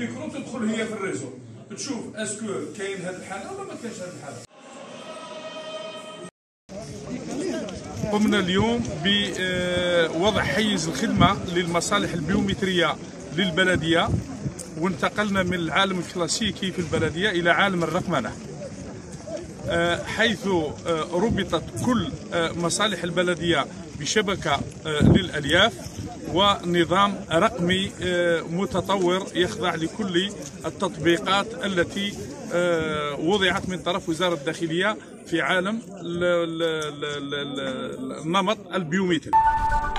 الميكرو تدخل هي في الريزو تشوف اسكو كاين هذه الحاله ولا ما كاينش هذه الحاله. قمنا اليوم بوضع حيز الخدمه للمصالح البيومتريه للبلديه، وانتقلنا من العالم الكلاسيكي في البلديه الى عالم الرقمنه، حيث ربطت كل مصالح البلديه بشبكه للالياف ونظام رقمي متطور يخضع لكل التطبيقات التي وضعت من طرف وزارة الداخلية في عالم النمط البيومتري.